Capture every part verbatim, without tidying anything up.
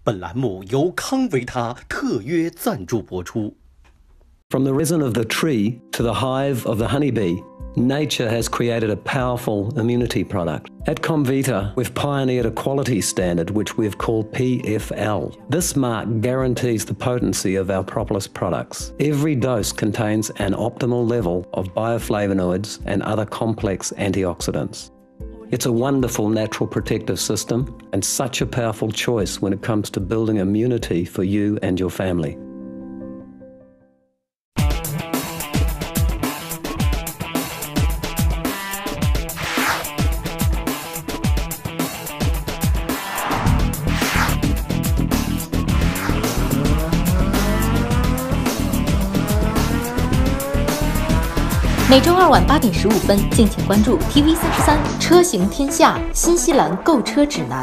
本栏目由康维他特约赞助播出。 From the resin of the tree to the hive of the honeybee, nature has created a powerful immunity product. At Comvita, we've pioneered a quality standard which we've called P F L. This mark guarantees the potency of our propolis products. Every dose contains an optimal level of bioflavonoids and other complex antioxidants. It's a wonderful natural protective system and such a powerful choice when it comes to building immunity for you and your family. 每周二晚八点十五分，敬请关注 T V 三十三车行天下新西兰购车指南。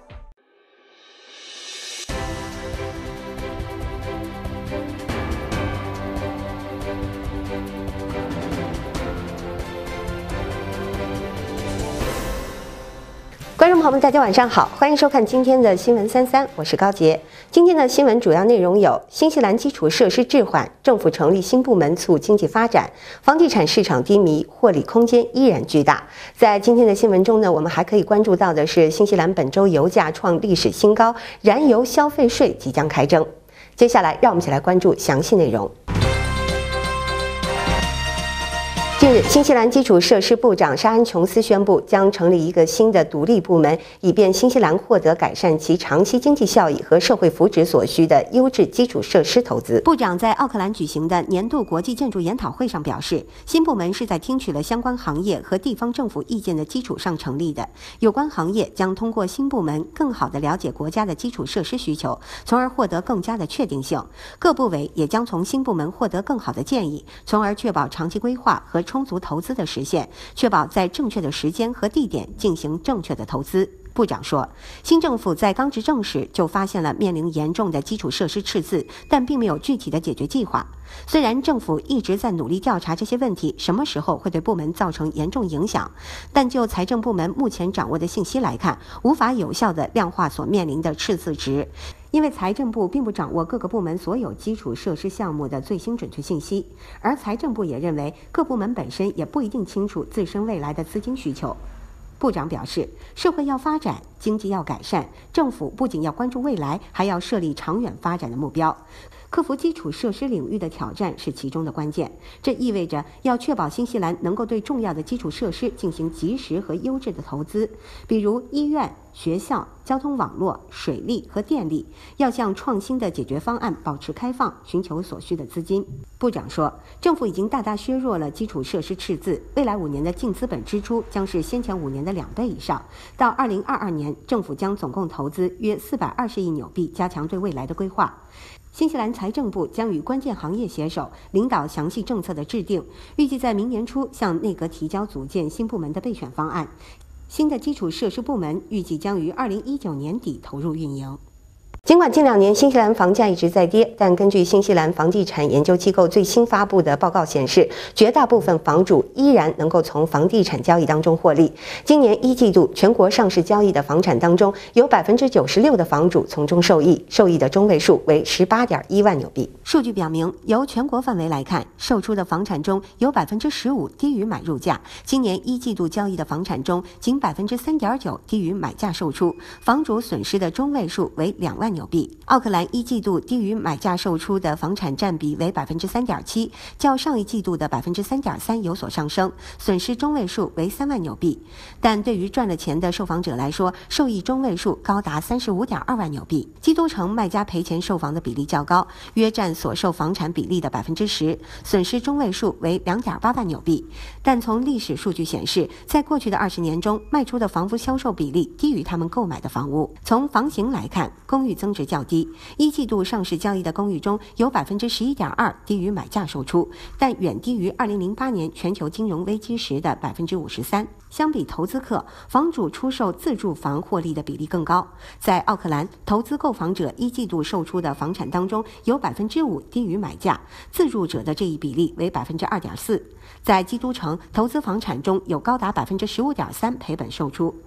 观众朋友们，大家晚上好，欢迎收看今天的新闻三三，我是高杰。今天的新闻主要内容有：新西兰基础设施滞缓，政府成立新部门促经济发展；房地产市场低迷，获利空间依然巨大。在今天的新闻中呢，我们还可以关注到的是，新西兰本周油价创历史新高，燃油消费税即将开征。接下来，让我们一起来关注详细内容。近日，新西兰基础设施部长沙恩琼斯宣布，将成立一个新的独立部门，以便新西兰获得改善其长期经济效益和社会福祉所需的优质基础设施投资。部长在奥克兰举行的年度国际建筑研讨会上表示，新部门是在听取了相关行业和地方政府意见的基础上成立的。有关行业将通过新部门更好地了解国家的基础设施需求，从而获得更加的确定性。各部委也将从新部门获得更好的建议，从而确保长期规划和充足投资的实现，确保在正确的时间和地点进行正确的投资。部长说，新政府在刚执政时就发现了面临严重的基础设施赤字，但并没有具体的解决计划。虽然政府一直在努力调查这些问题什么时候会对部门造成严重影响，但就财政部门目前掌握的信息来看，无法有效地量化所面临的赤字值。因为财政部并不掌握各个部门所有基础设施项目的最新准确信息，而财政部也认为各部门本身也不一定清楚自身未来的资金需求。部长表示，社会要发展，经济要改善，政府不仅要关注未来，还要设立长远发展的目标。克服基础设施领域的挑战是其中的关键，这意味着要确保新西兰能够对重要的基础设施进行及时和优质的投资，比如医院、学校、交通网络、水利和电力，要向创新的解决方案保持开放，寻求所需的资金。部长说，政府已经大大削弱了基础设施赤字，未来五年的净资本支出将是先前五年的两倍以上。到二零二二年，政府将总共投资约四百二十亿纽币，加强对未来的规划。新西兰财政部将与关键行业携手，领导详细政策的制定，预计在明年初向内阁提交组建新部门的备选方案。新的基础设施部门预计将于二零一九年底投入运营。尽管近两年新西兰房价一直在跌，但根据新西兰房地产研究机构最新发布的报告显示，绝大部分房主依然能够从房地产交易当中获利。今年一季度全国上市交易的房产当中，有百分之九十六的房主从中受益，受益的中位数为十八点一万纽币。数据表明，由全国范围来看，售出的房产中有百分之十五低于买入价。今年一季度交易的房产中，仅百分之三点九低于买价售出，房主损失的中位数为两万纽币。奥克兰一季度低于买价售出的房产占比为百分之三点七，较上一季度的百分之三点三有所上升，损失中位数为三万纽币。但对于赚了钱的受访者来说，受益中位数高达三十五点二万纽币。基督城卖家赔钱售房的比例较高，约占所售房产比例的百分之十，损失中位数为两点八万纽币。但从历史数据显示，在过去的二十年中，卖出的房屋销售比例低于他们购买的房屋。从房型来看，公寓增值较低，一季度上市交易的公寓中有百分之十一点二低于买价售出，但远低于二零零八年全球金融危机时的百分之五十三。相比投资客，房主出售自住房获利的比例更高。在奥克兰，投资购房者一季度售出的房产当中，有百分之五低于买价，自住者的这一比例为百分之二点四。在基督城，投资房产中有高达百分之十五点三赔本售出。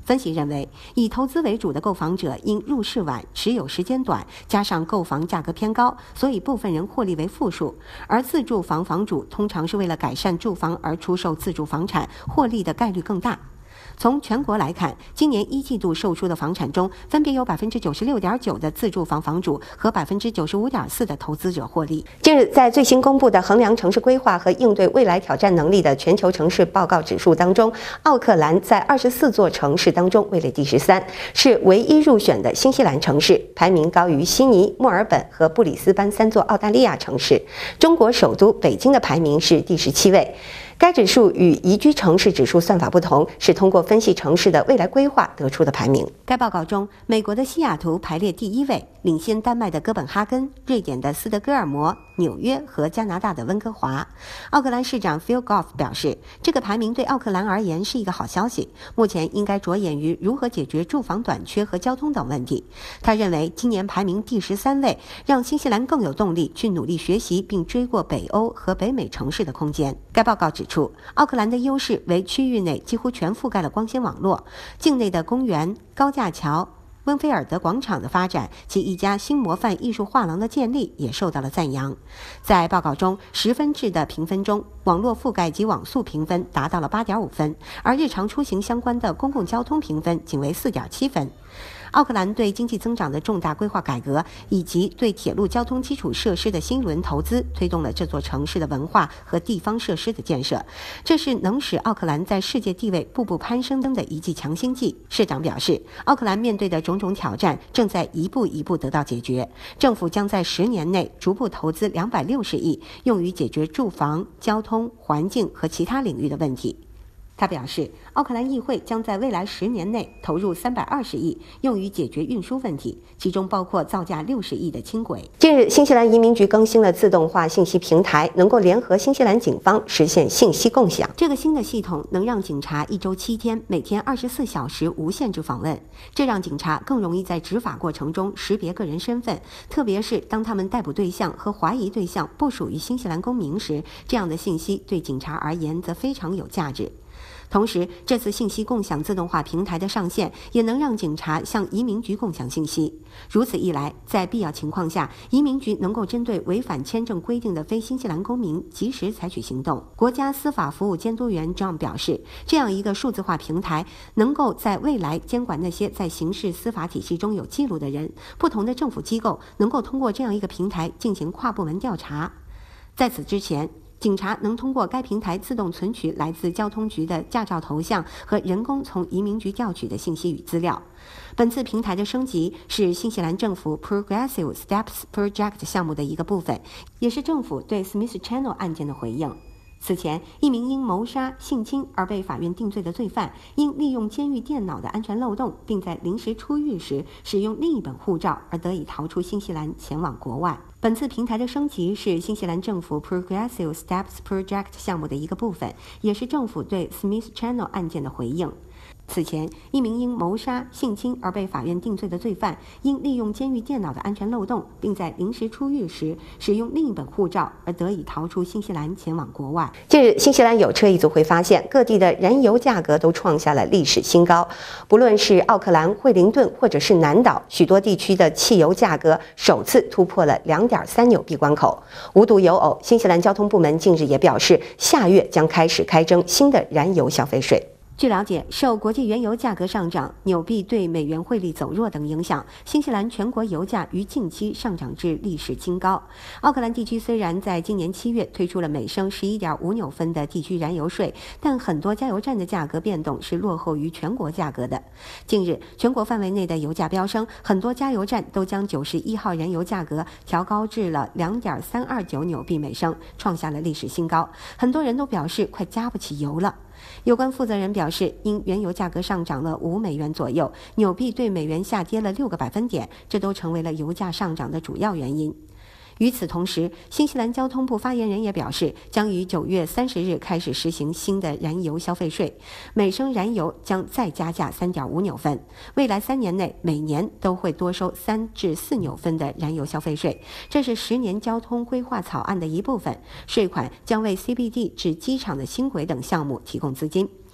分析认为，以投资为主的购房者因入市晚、持有时间短，加上购房价格偏高，所以部分人获利为负数。而自住房房主通常是为了改善住房而出售自住房产，获利的概率更大。从全国来看，今年一季度售出的房产中，分别有百分之九十六点九的自住房房主和百分之九十五点四的投资者获利。近日，在最新公布的衡量城市规划和应对未来挑战能力的全球城市报告指数当中，奥克兰在二十四座城市当中位列第十三，是唯一入选的新西兰城市，排名高于悉尼、墨尔本和布里斯班三座澳大利亚城市。中国首都北京的排名是第十七位。该指数与宜居城市指数算法不同，是通过分析城市的未来规划得出的排名。该报告中，美国的西雅图排列第一位，领先丹麦的哥本哈根、瑞典的斯德哥尔摩、纽约和加拿大的温哥华。奥克兰市长 Phil Goff 表示，这个排名对奥克兰而言是一个好消息，目前应该着眼于如何解决住房短缺和交通等问题。他认为，今年排名第十三位，让新西兰更有动力去努力学习并追过北欧和北美城市的空间。该报告指出，奥克兰的优势为区域内几乎全覆盖了光纤网络，境内的公园、高架桥、温菲尔德广场的发展及一家新模范艺术画廊的建立也受到了赞扬。在报告中，十分制的评分中，网络覆盖及网速评分达到了 八点五分，而日常出行相关的公共交通评分仅为 四点七分。奥克兰对经济增长的重大规划改革，以及对铁路交通基础设施的新一轮投资，推动了这座城市的文化和地方设施的建设。这是能使奥克兰在世界地位步步攀升的一剂强心剂。市长表示，奥克兰面对的种种挑战正在一步一步得到解决，政府将在十年内逐步投资两百六十亿，用于解决住房、交通、环境和其他领域的问题。他表示，奥克兰议会将在未来十年内投入三百二十亿，用于解决运输问题，其中包括造价六十亿的轻轨。近日，新西兰移民局更新了自动化信息平台，能够联合新西兰警方实现信息共享。这个新的系统能让警察一周七天，每天二十四小时无限制访问，这让警察更容易在执法过程中识别个人身份，特别是当他们逮捕对象和怀疑对象不属于新西兰公民时，这样的信息对警察而言则非常有价值。同时，这次信息共享自动化平台的上线，也能让警察向移民局共享信息。如此一来，在必要情况下，移民局能够针对违反签证规定的非新西兰公民及时采取行动。国家司法服务监督员 John 表示，这样一个数字化平台能够在未来监管那些在刑事司法体系中有记录的人。不同的政府机构能够通过这样一个平台进行跨部门调查。在此之前，警察能通过该平台自动存取来自交通局的驾照头像和人工从移民局调取的信息与资料。本次平台的升级是新西兰政府 Progressive Steps Project 项目的一个部分，也是政府对 Smith Channel 案件的回应。此前，一名因谋杀、性侵而被法院定罪的罪犯，因利用监狱电脑的安全漏洞，并在临时出狱时使用另一本护照而得以逃出新西兰，前往国外。本次平台的升级是新西兰政府 Progressive Steps Project 项目的一个部分，也是政府对 Smith Channel 案件的回应。此前，一名因谋杀、性侵而被法院定罪的罪犯，因利用监狱电脑的安全漏洞，并在临时出狱时使用另一本护照而得以逃出新西兰，前往国外。近日，新西兰有车一族会发现，各地的燃油价格都创下了历史新高。不论是奥克兰、惠灵顿，或者是南岛，许多地区的汽油价格首次突破了两点三纽币关口。无独有偶，新西兰交通部门近日也表示，下月将开始开征新的燃油消费税。据了解，受国际原油价格上涨、纽币对美元汇率走弱等影响，新西兰全国油价于近期上涨至历史新高。奥克兰地区虽然在今年七月推出了每升 十一点五纽分的地区燃油税，但很多加油站的价格变动是落后于全国价格的。近日，全国范围内的油价飙升，很多加油站都将九十一号燃油价格调高至了 两点三二九纽币每升，创下了历史新高。很多人都表示快加不起油了。有关负责人表示，因原油价格上涨了五美元左右，纽币对美元下跌了六个百分点，这都成为了油价上涨的主要原因。与此同时，新西兰交通部发言人也表示，将于九月三十日开始实行新的燃油消费税，每升燃油将再加价 三点五纽分，未来三年内每年都会多收三至四纽分的燃油消费税。这是十年交通规划草案的一部分，税款将为 C B D 至机场的轻轨等项目提供资金。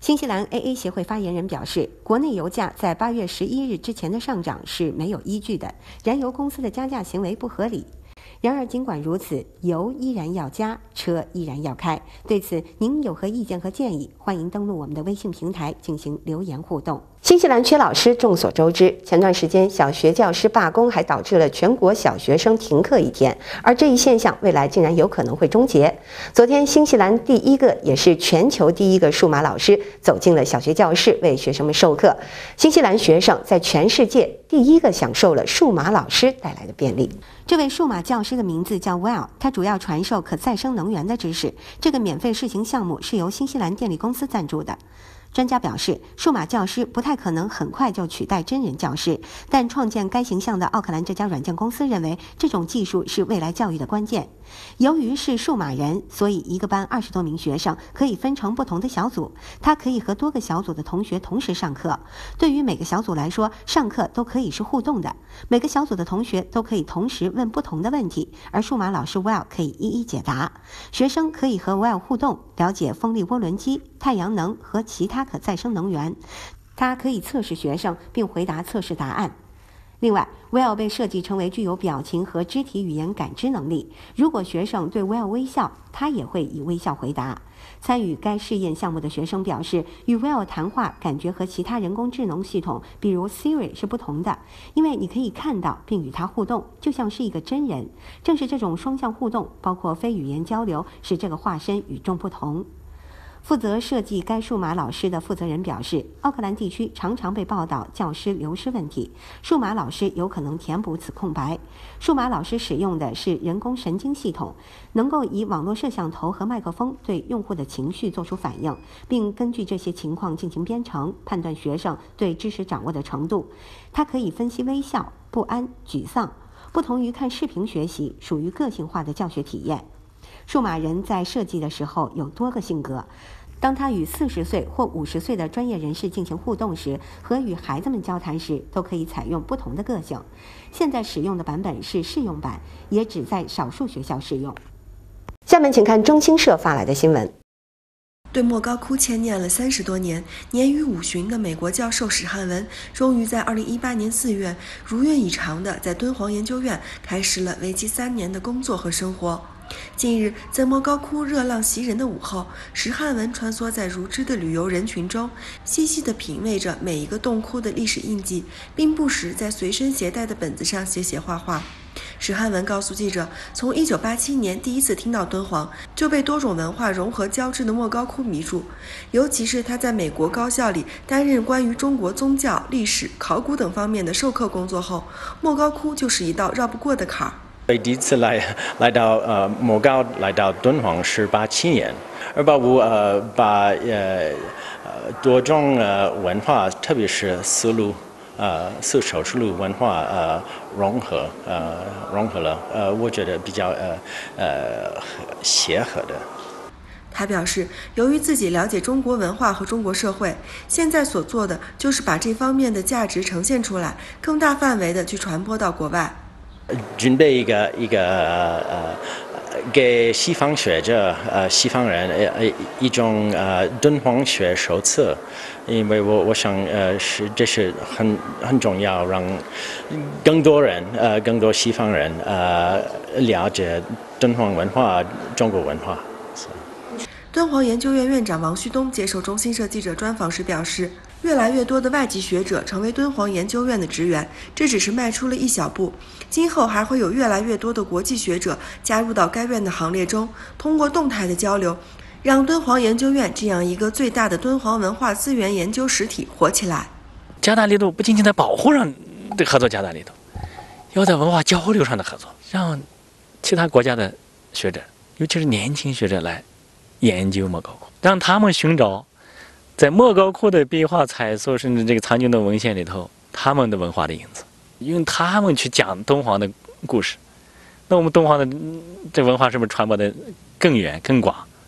新西兰 A A 协会发言人表示，国内油价在八月十一日之前的上涨是没有依据的，燃油公司的加价行为不合理。然而，尽管如此，油依然要加，车依然要开。对此，您有何意见和建议？欢迎登录我们的微信平台进行留言互动。新西兰缺老师，众所周知，前段时间小学教师罢工还导致了全国小学生停课一天，而这一现象未来竟然有可能会终结。昨天，新西兰第一个也是全球第一个数码老师走进了小学教室，为学生们授课。新西兰学生在全世界第一个享受了数码老师带来的便利。这位数码教师的名字叫 Well， 他主要传授可再生能源的知识。这个免费试行项目是由新西兰电力公司赞助的。专家表示，数码教师不太可能很快就取代真人教师，但创建该形象的奥克兰这家软件公司认为，这种技术是未来教育的关键。由于是数码人，所以一个班二十多名学生可以分成不同的小组，他可以和多个小组的同学同时上课。对于每个小组来说，上课都可以是互动的，每个小组的同学都可以同时问不同的问题，而数码老师 Well 可以一一解答。学生可以和 Well 互动，了解风力涡轮机、太阳能和其他可再生能源。它可以测试学生并回答测试答案。另外 Well 被设计成为具有表情和肢体语言感知能力，如果学生对 Well 微笑，他也会以微笑回答。参与该试验项目的学生表示，与 Well 谈话感觉和其他人工智能系统，比如 Siri 是不同的，因为你可以看到并与它互动，就像是一个真人。正是这种双向互动，包括非语言交流，使这个化身与众不同。负责设计该数码老师的负责人表示，奥克兰地区常常被报道教师流失问题，数码老师有可能填补此空白。数码老师使用的是人工神经系统，能够以网络摄像头和麦克风对用户的情绪做出反应，并根据这些情况进行编程，判断学生对知识掌握的程度。它可以分析微笑、不安、沮丧，不同于看视频学习，属于个性化的教学体验。数码人在设计的时候有多个性格，当他与四十岁或五十岁的专业人士进行互动时，和与孩子们交谈时，都可以采用不同的个性。现在使用的版本是试用版，也只在少数学校适用。下面请看中新社发来的新闻。 对莫高窟牵念了三十多年、年逾五旬的美国教授史汉文，终于在二零一八年四月如愿以偿地在敦煌研究院开始了为期三年的工作和生活。近日，在莫高窟热浪袭人的午后，史汉文穿梭在如织的旅游人群中，细细地品味着每一个洞窟的历史印记，并不时在随身携带的本子上写写画画。史汉文告诉记者，从一九八七年第一次听到敦煌，就被多种文化融合交织的莫高窟迷住，尤其是他在美国高校里担任关于中国宗教、历史、考古等方面的授课工作后，莫高窟就是一道绕不过的坎儿。 第一次来来到呃莫高来到敦煌是八七年，而把我呃把呃呃多种呃文化，特别是丝路呃丝绸之路文化呃融合呃融合了呃我觉得比较呃呃协和的。 他表示，由于自己了解中国文化和中国社会，现在所做的就是把这方面的价值呈现出来，更大范围的去传播到国外。 准备一个一个呃给西方学者呃西方人呃一种呃敦煌学手册，因为我我想呃是这是很很重要，让更多人呃更多西方人呃了解敦煌文化、中国文化。 敦煌研究院院长王旭东接受中新社记者专访时表示，越来越多的外籍学者成为敦煌研究院的职员，这只是迈出了一小步，今后还会有越来越多的国际学者加入到该院的行列中，通过动态的交流，让敦煌研究院这样一个最大的敦煌文化资源研究实体活起来。 加大力度不仅仅在保护上的合作加大力度，要在文化交流上的合作，让其他国家的学者，尤其是年轻学者来研究莫高窟，让他们寻找在莫高窟的壁画、彩塑，甚至这个藏经的文献里头，他们的文化的影子，用他们去讲敦煌的故事，那我们敦煌的这文化是不是传播的更远、更广？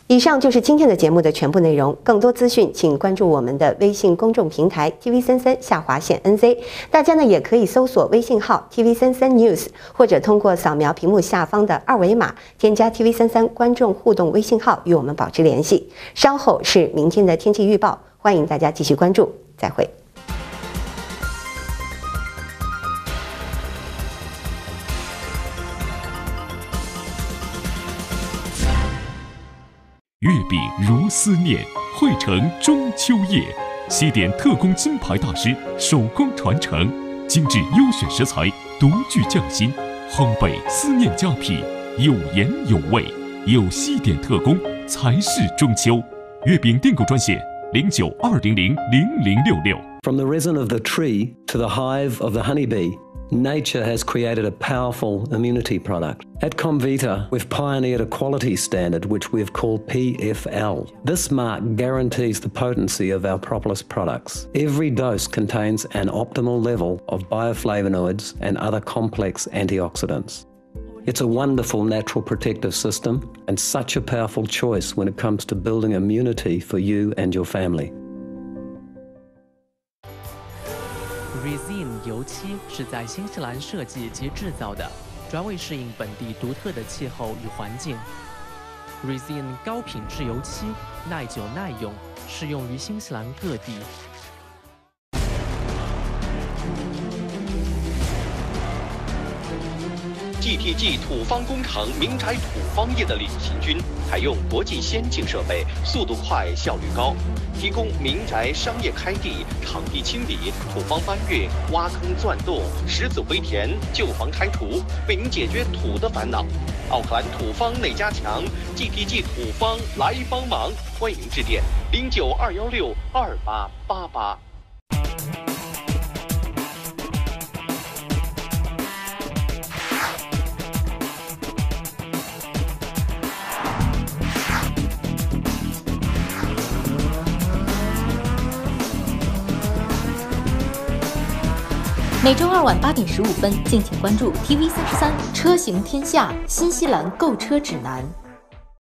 以上就是今天的节目的全部内容。更多资讯，请关注我们的微信公众平台 T V 三三下划线 N Z。大家呢也可以搜索微信号 T V 三三 News， 或者通过扫描屏幕下方的二维码，添加 T V 三三观众互动微信号与我们保持联系。稍后是明天的天气预报，欢迎大家继续关注。再会。 月饼如思念，汇成中秋夜。西点特供金牌大师手工传承，精致优选食材，独具匠心，烘焙思念佳品，有颜有味，有西点特供才是中秋。月饼订购专线零九二零零零零六六。 From the resin of the tree to the hive of the honeybee, nature has created a powerful immunity product. At Comvita, we've pioneered a quality standard which we've called P F L. This mark guarantees the potency of our propolis products. Every dose contains an optimal level of bioflavonoids and other complex antioxidants. It's a wonderful natural protective system and such a powerful choice when it comes to building immunity for you and your family. Resin 油漆是在新西兰设计及制造的，专为适应本地独特的气候与环境。Resin 高品质油漆，耐久耐用，适用于新西兰各地。 G T G 土方工程民宅土方业的领先军，采用国际先进设备，速度快，效率高，提供民宅商业开地、场地清理、土方搬运、挖坑钻洞、石子回填、旧房拆除，为您解决土的烦恼。奥克兰土方内加强 ，G T G 土方来帮忙，欢迎致电零九二幺六二八八八。 每周二晚八点十五分，敬请关注 T V 三十三车行天下新西兰购车指南。